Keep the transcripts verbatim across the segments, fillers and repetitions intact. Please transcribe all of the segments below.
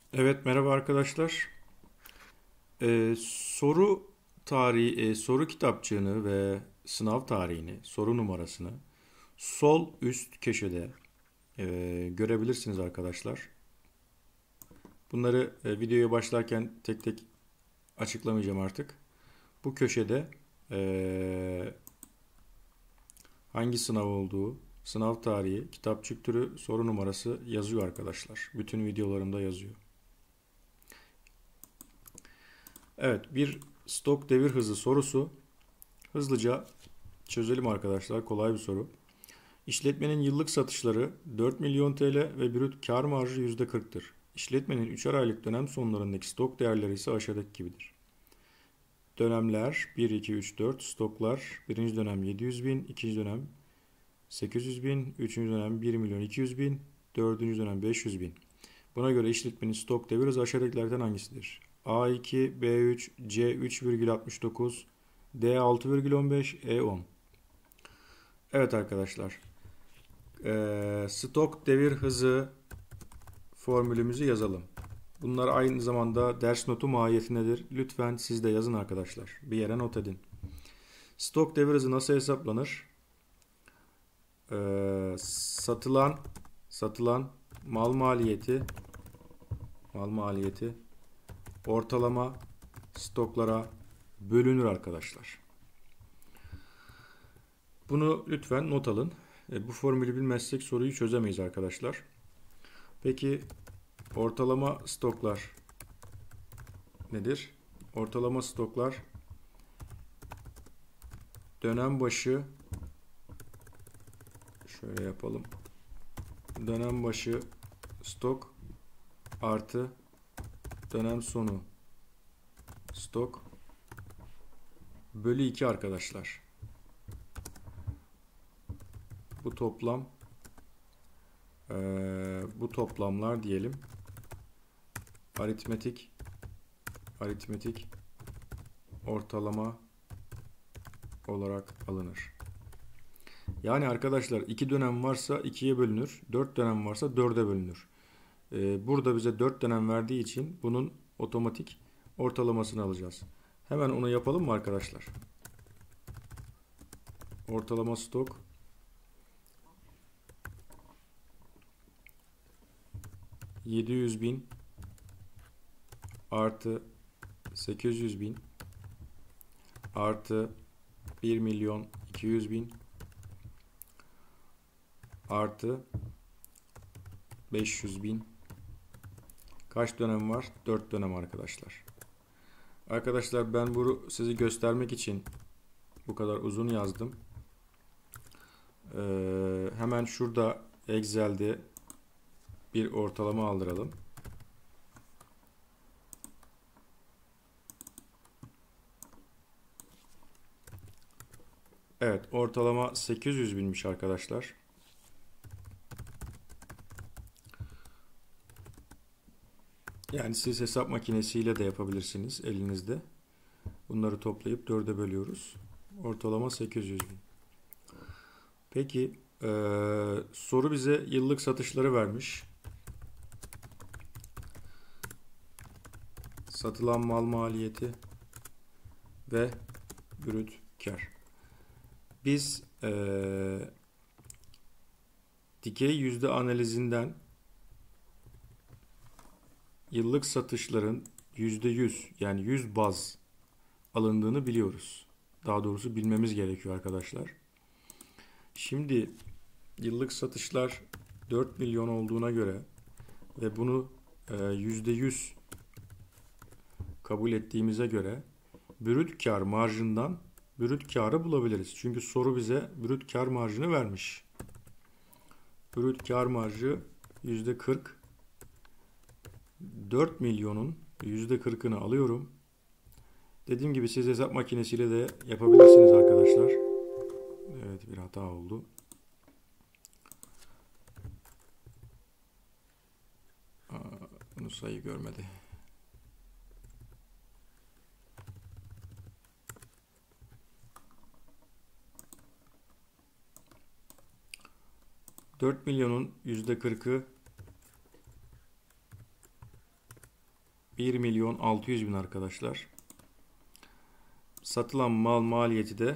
Evet, merhaba arkadaşlar. Ee, soru tarihi, e, soru kitapçığını ve sınav tarihini, soru numarasını sol üst köşede e, görebilirsiniz arkadaşlar. Bunları e, videoya başlarken tek tek açıklamayacağım artık. Bu köşede e, hangi sınav olduğu, sınav tarihi, kitapçık türü, soru numarası yazıyor arkadaşlar. Bütün videolarımda yazıyor. Evet, bir stok devir hızı sorusu. Hızlıca çözelim arkadaşlar. Kolay bir soru. İşletmenin yıllık satışları dört milyon T L ve brüt kar marjı yüzde kırktır. İşletmenin üçer aylık dönem sonlarındaki stok değerleri ise aşağıdaki gibidir. Dönemler bir, iki, üç, dört. Stoklar birinci dönem yedi yüz bin, ikinci dönem sekiz yüz bin, üçüncü dönem bir milyon iki yüz bin, dördüncü dönem beş yüz bin. Buna göre işletmenin stok devir hızı aşağıdakilerden hangisidir? A iki, B üç, C üç virgül altmış dokuz, D altı virgül on beş, E on. Evet arkadaşlar. Ee, stok devir hızı formülümüzü yazalım. Bunlar aynı zamanda ders notu mahiyetindedir. Lütfen siz de yazın arkadaşlar. Bir yere not edin. Stok devir hızı nasıl hesaplanır? Ee, satılan satılan mal maliyeti mal maliyeti ortalama stoklara bölünür arkadaşlar. Bunu lütfen not alın. E, bu formülü bilmezsek soruyu çözemeyiz arkadaşlar. Peki ortalama stoklar nedir? Ortalama stoklar dönem başı şöyle yapalım. Dönem başı stok artı dönem sonu stok bölü iki arkadaşlar. Bu toplam ee, bu toplamlar diyelim aritmetik aritmetik ortalama olarak alınır. Yani arkadaşlar iki dönem varsa ikiye bölünür. dört dönem varsa dörde bölünür. Ee, burada bize dört dönem verdiği için bunun otomatik ortalamasını alacağız. Hemen onu yapalım mı arkadaşlar? Ortalama stok yedi yüz bin artı sekiz yüz bin artı bir milyon iki yüz bin artı beş yüz bin. Kaç dönem var? dört dönem arkadaşlar. Arkadaşlar ben bunu sizi göstermek için bu kadar uzun yazdım. Ee, hemen şurada Excel'de bir ortalama aldıralım. Evet, ortalama sekiz yüz binmiş arkadaşlar. Yani siz hesap makinesiyle de yapabilirsiniz elinizde. Bunları toplayıp dörde bölüyoruz. Ortalama sekiz yüz bin. Peki ee, soru bize yıllık satışları vermiş. Satılan mal maliyeti ve brüt kar. Biz ee, dikey yüzde analizinden yıllık satışların yüzde yüz yani yüz baz alındığını biliyoruz. Daha doğrusu bilmemiz gerekiyor arkadaşlar. Şimdi yıllık satışlar dört milyon olduğuna göre ve bunu yüzde yüz kabul ettiğimize göre brüt kar marjından brüt karı bulabiliriz. Çünkü soru bize brüt kar marjını vermiş. Brüt kar marjı yüzde kırk. dört milyonun yüzde kırkını alıyorum. Dediğim gibi siz hesap makinesiyle de yapabilirsiniz arkadaşlar. Evet, bir hata oldu. Aa, bunu sayı görmedi. dört milyonun yüzde kırkı bir milyon altı yüz bin arkadaşlar. Satılan mal maliyeti de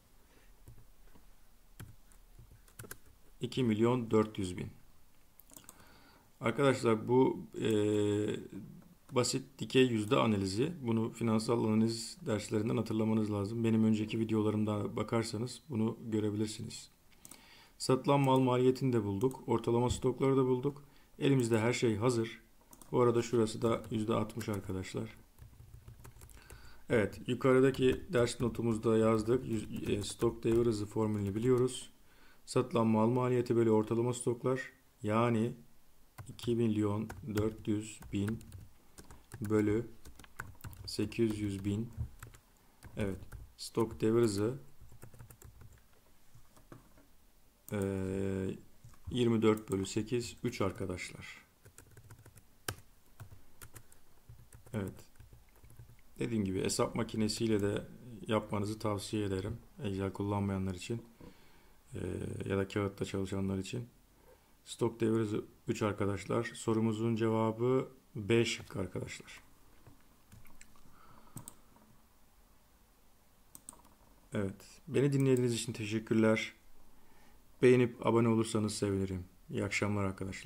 iki milyon dört yüz bin. Arkadaşlar bu e, basit dikey yüzde analizi. Bunu finansal analiz derslerinden hatırlamanız lazım. Benim önceki videolarımda bakarsanız bunu görebilirsiniz. Satılan mal maliyetini de bulduk. Ortalama stokları da bulduk. Elimizde her şey hazır. Bu arada şurası da yüzde altmış arkadaşlar. Evet, yukarıdaki ders notumuzda yazdık. Stok devir hızı formülünü biliyoruz. Satılan mal maliyeti bölü ortalama stoklar, yani iki milyon dört yüz bin bölü sekiz yüz bin. Evet, stok devir hızı yirmi dört bölü sekiz, üç arkadaşlar. Evet. Dediğim gibi hesap makinesiyle de yapmanızı tavsiye ederim. Excel kullanmayanlar için e, ya da kağıtta çalışanlar için. Stok devir hızı üç arkadaşlar. Sorumuzun cevabı B şıkkı arkadaşlar. Evet. Beni dinlediğiniz için teşekkürler. Beğenip abone olursanız sevinirim. İyi akşamlar arkadaşlar.